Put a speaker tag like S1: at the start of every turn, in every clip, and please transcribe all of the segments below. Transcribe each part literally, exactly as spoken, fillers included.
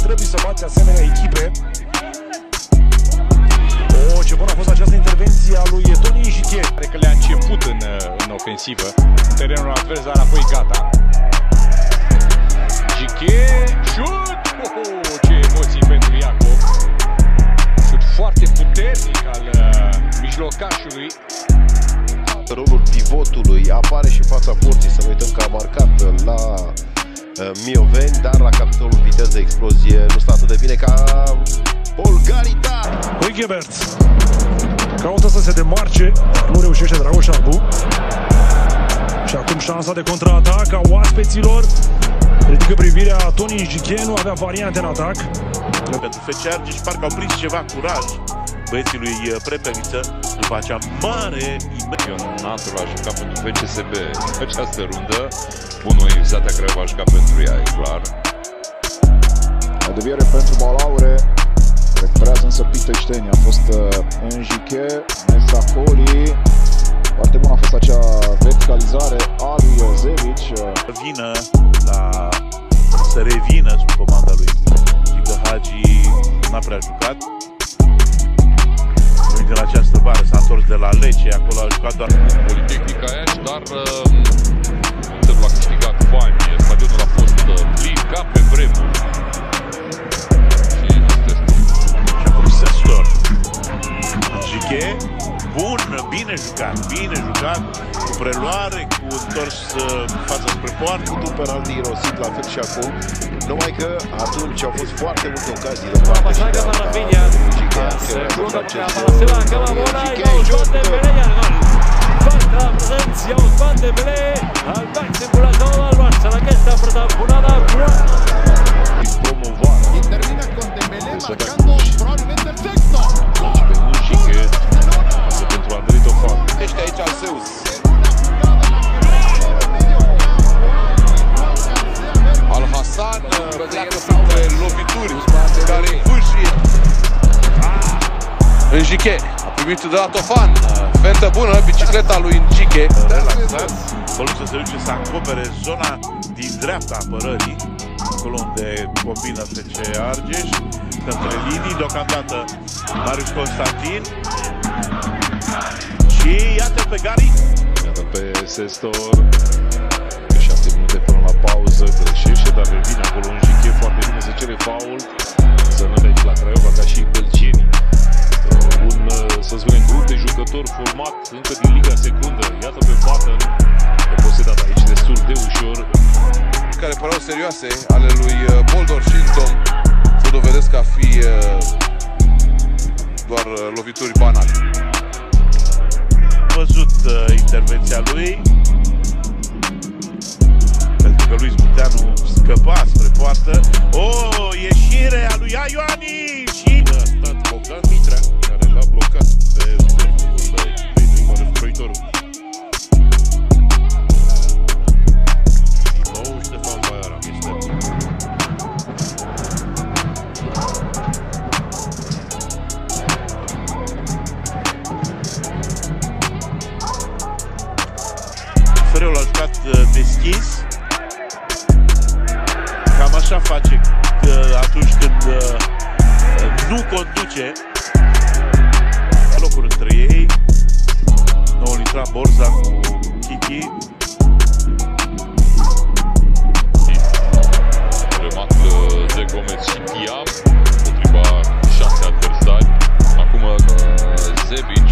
S1: trebuie să bați asemenea echipe. Oh, ce bună a fost această intervenție a lui Tony Njiche.
S2: Pare că le-a început în, în ofensivă, în terenul advers, dar apoi gata. Njiche, șut! Oh, ce emoții pentru Iacob! Șut foarte puternic al uh, mijlocașului.
S3: Rolul pivotului apare și în fața porții, să nu uităm că a marcat la uh, Mioveni, dar la capitolul viteză de explozie nu stă atât de bine ca Polgarita.
S1: Huygheberts caută să se demarce, nu reușește Dragoș Arbu. Și acum șansa de contraatac a oaspeților. Ridică privirea Tony Njiche, nu avea variante în atac.
S4: Pentru F C Argeș parcă au prins ceva curaj băieții lui Prepeliță după acea mare
S5: Ionatul a jucat pentru F C S B în această rundă. Bunul Universitatea Craiova a jucat pentru ea, e clar.
S6: O deviere pentru Balaure. Recuperează însă Piteșteni. A fost uh, Njiche, Mesacoli. Foarte bună a fost acea verticalizare a lui Zevic.
S4: Vină la să revină sub comanda lui Gică Hagi, n-a prea jucat. Din această vară s-a întors de la Lecce, acolo a jucat doar
S5: Politehnica Iași, dar Interul a câștigat bani, stadionul a fost plin ca pe vremuri. Și
S4: a fost Sestor. Njiche, bun, bine jucat, bine jucat, cu preluare, cu întors fața spre poartă.
S3: Cu penalti irosit, la fel și acum, numai că atunci au fost foarte multe ocazii de parte și de alta.
S7: Secondo che la palla se va, Cavavola, e Ousmane Dembélé, iar gol. Falta la presenza Ousmane Dembélé al màxim volador del Barça en aquesta pretemporada.
S8: Y termina con Dembélé marcando probablemente el sexto.
S5: și pe Njiche, pasă pentru Andrei Tofan.
S3: Ești aici al Seus.
S5: Al Hasan pleacă printre lovituri care vâșie. Njiche a primit de la Tofan. Fentă bună, bicicleta lui Njiche.
S4: Relaxat, golul să se duce să acopere zona din dreapta apărării, acolo unde combină F C Argeș, între linii, deocamdată Marius Constantin. Și iată pe Gari.
S5: Iată pe Sestor. Pe șapte minute până la pauză, greșește, dar revine acolo Njiche, foarte bine se cere faul. Zănări aici la Craiova ca și belgenii. Un, să spunem, grup de jucători format încă din Liga Secundă. Iată pe Batten, posedat aici destul de ușor. Care păreau serioase ale lui Boldor Shilton se dovedesc a fi doar lovituri banale.
S4: Văzut uh, intervenția lui, pentru că lui Smuteanu scăpa spre poartă. O, ieșire a lui Ioani și
S5: a stat Bogdan Mitrea, care l-a blocat pe primul mare războitorul. Din nou Ștefan Baiaram este.
S4: Fereul a jucat uh, deschis. Cam așa face uh, atunci când uh, nu conduce. Locuri între ei. Noul intra Borza cu Kiki.
S5: Remat de Gomez și Tiam potriva șase adversari. Acum Zebic.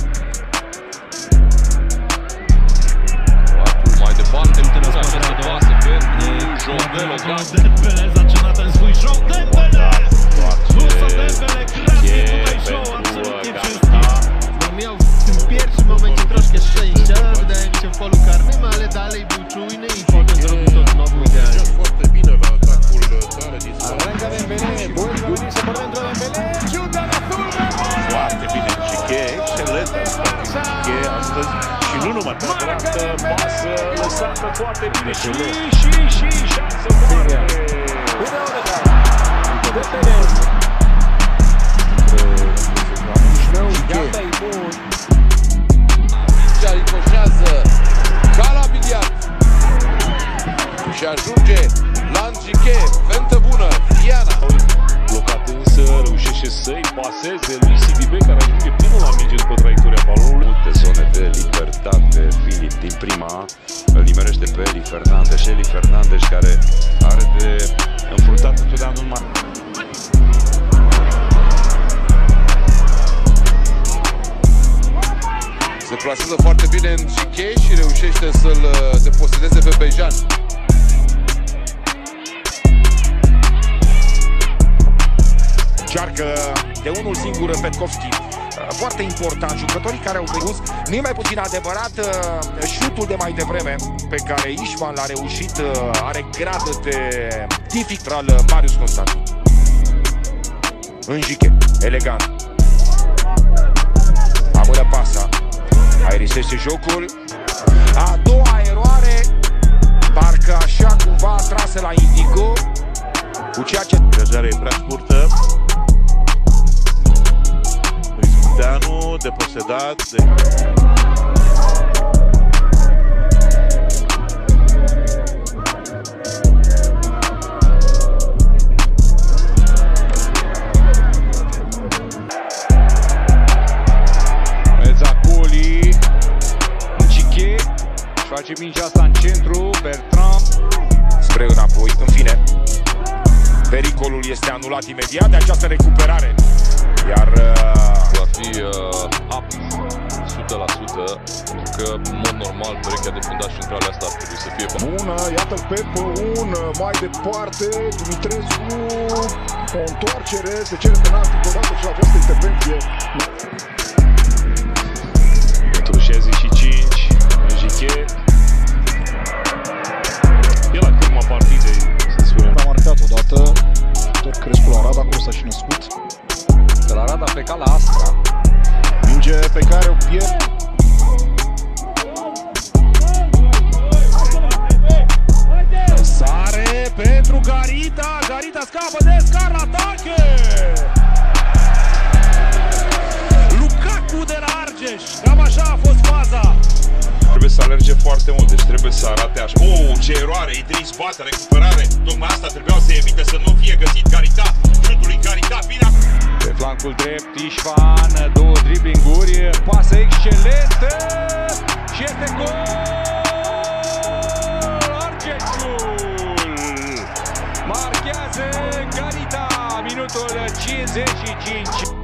S5: Mai departe, putem să această pasă pentru Jodel.
S8: Dembélé zaczyna ten swój show. Dembélé! Musa Dembélé kradnie tutaj show absolutnie wszystkim.
S7: No miał w tym pierwszym momencie troszkę szczęścia, wydaje mi się w polu karnym, ale dalej był czujny i potem zrobił to znowu idealnie.
S5: Foarte bine la atacul tare din spate.
S8: Arranca Dembélé, vuelve a venirse por dentro Dembélé, chuta la zurda.
S4: Foarte bine Njiche, excelent Njiche astăzi. Și nu numai pe dreaptă, pasă lăsată foarte bine. Și, și, și, șansă mare.
S5: Mingea ricoșează ca la biliard și ajunge la
S3: Langiche, fentă bună, Iana.
S5: Blocat însă, reușește să-i paseze lui Sidibe, care ajunge primul la minge după traiectoria balonului.
S9: Multe zone de libertate. Filip din prima îl nimerește pe Eli Fernandez. Eli Fernandez care are de înfruntat întotdeauna numai.
S3: Se plasează foarte bine în Giche și reușește să-l deposedeze pe Bejan.
S10: Încearcă de unul singur Petkovski. Foarte important, jucătorii care au venit. Nu e mai puțin adevărat șutul de mai devreme pe care Ișvan l-a reușit, are grad de dificil al Marius Constantin. În Giche, elegant. Amână pasa. Aerisește jocul. A doua eroare, parcă așa cumva trasă la Indigo. Cu ceea ce...
S4: Degajarea e prea scurtă. Luis deposedat. De...
S2: Mezacoli. Giche. Face mingea asta în centru. Bertrand.
S10: Spre înapoi, în fine. Pericolul este anulat imediat de această recuperare. Iar
S11: va fi uh, up o sută la sută, pentru că în mod normal perechea de fundaș centrale asta ar trebui să fie
S6: bună. Iată-l pe Păun, mai departe Dumitrescu, o întoarcere, se cere penalti odată și la această intervenție.
S5: Pentru șaizeci și cinci, Giche. E la cârma partidei, să spunem.
S6: A marcat odată, tot Crescu la Arad, acolo s-a și născut.
S2: De la Arad a plecat la Astra.
S6: Minge pe care o pierd.
S1: Sare pentru Garita. Garita scapă de scar la atache. Lukaku de la Argeș. Cam așa a fost faza.
S4: Trebuie să alerge foarte mult, deci trebuie să arate așa. Oh, ce eroare, Idris bate, recuperare. Tocmai asta trebuia să evite, să nu fie găsit Garita. Șutul lui Garita, bine.
S2: Pe flancul drept, Ișvan, două driblinguri, pasă excelentă și este gol! Argeșul marchează Garita, minutul cincizeci și cinci.